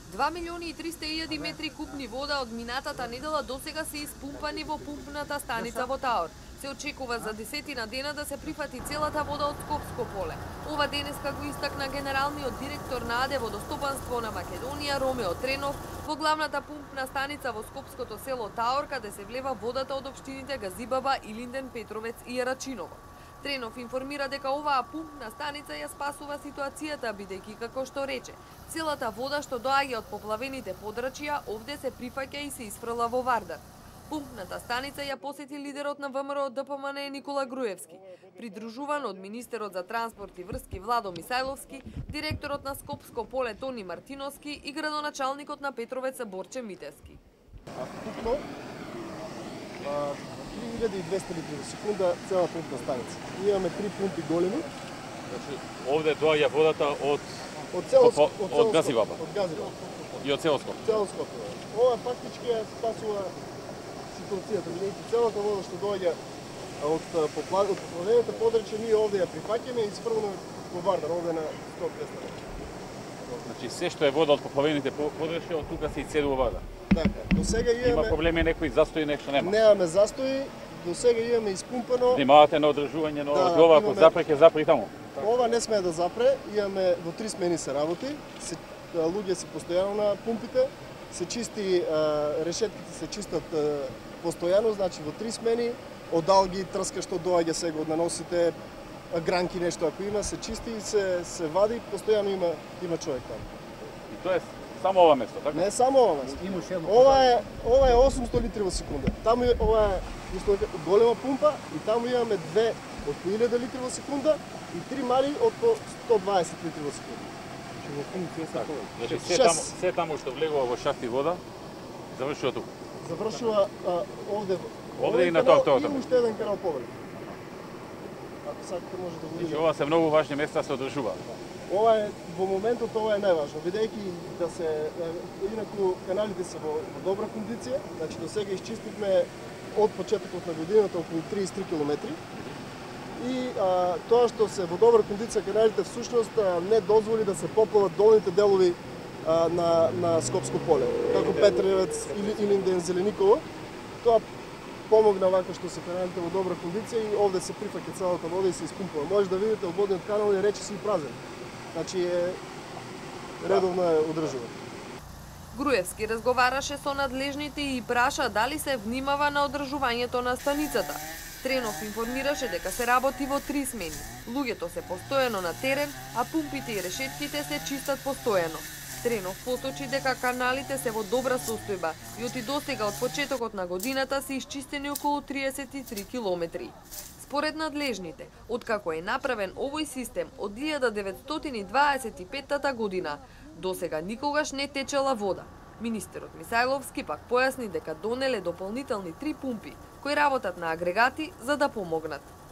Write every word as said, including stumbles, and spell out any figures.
два милиони и триста илјади метри кубни вода од минатата недела досега се испумпани во пумпната станица во Таор. Се очекува за десетина дена да се прифати целата вода од Скопско поле. Ова денеска го истакна генералниот директор на АД Водостопанство на Македонија Ромео Тренов во главната пумпна станица во скопското село Таор, каде се влева водата од општините Газибаба, Илинден, Петровец и Јарачиново. Тренов информира дека оваа пумпна станица ја спасува ситуацијата, бидејќи, како што рече, целата вода што доаѓа од поплавените подрачја овде се прифаќа и се isfrла во Вардар. Пумпната станица ја посети лидерот на ВМРО Д П М Н Никола Груевски, придружуван од министерот за транспорт и врски Владо Мисајловски, директорот на Скопско поле Тони Мартиновски и градоначалникот на Петровец Борче Митевски. Вкупно три илјади и двесте литри во секунда цела пумпна станица. Ние имаме три пумпи големи. Значи, овде доаѓа водата од од цело Скоп, од, од Газибаба. Од Газибаба. И од цело Скоп. Цело Скоп. Ова фактички ја спасува ситуацијата, бидејќи целата вода што доаѓа од поплавените подрачја ние овде ја прифаќаме и сфрламе во Вардар, овде на сто до двесте метри. Значи се што е вода од поплавените подрачја од тука се ицедува вода. Така, до сега имаме... Има проблеми, некои застои, нешто нема. Немаме застои, до сега имаме испумпано... Внимавате на одржување на да, ова, ако имаме... запре, ќе запре и таму. Ова не смее да запре, имаме во три смени се работи, се, луѓе се постојано на пумпите, се чисти, решетките се чистат постојано, значи во три смени, од алги, трска што доаѓа сега од наносите, гранки нешто ако има, се чисти и се, се вади, постојано има, има човек таму. И тоа е само ова место, така? Не само ова место. Ова е, ова е осумсто литри во секунда. Таму е, ова е голема пумпа и таму имаме две од по илјада литри во секунда и три мали од по сто дваесет литри во секунда. Значи во функција се тоа. Значи се таму, се таму што влегува во шахти вода, завршува тука. Завршува а, овде. Овде и на тоа тоа. И уште еден канал повред. Ако сакате може да го видите. Значи ова се многу важни места се одржува. Ова е во моментот ова е најважно, бидејќи да се инаку каналите се во, во добра кондиција, значи до сега исчистивме од почетокот на годината околу триесет и три километри. И а, тоа што се во добра кондиција каналите всушност а, не дозволи да се поплават долните делови а, на на Скопско поле, како Петревец или Илинден, Зелениково. Тоа помогна вака што се каналите во добра кондиција и овде се прифаќа целата вода и се испумпува. Може да видите од водниот канал и речиси и празен. Значи е редовно е одржува. Груевски разговараше со надлежните и праша дали се внимава на одржувањето на станицата. Тренов информираше дека се работи во три смени. Луѓето се постојано на терен, а пумпите и решетките се чистат постојано. Тренов поточи дека каналите се во добра состојба и оти досега од почетокот на годината се исчистени околу триесет и три километри. Според надлежните, откако е направен овој систем од илјада деветстотини дваесет и петта година, досега никогаш не течела вода. Министерот Мисајловски пак појасни дека донеле дополнителни три пумпи, кои работат на агрегати за да помогнат.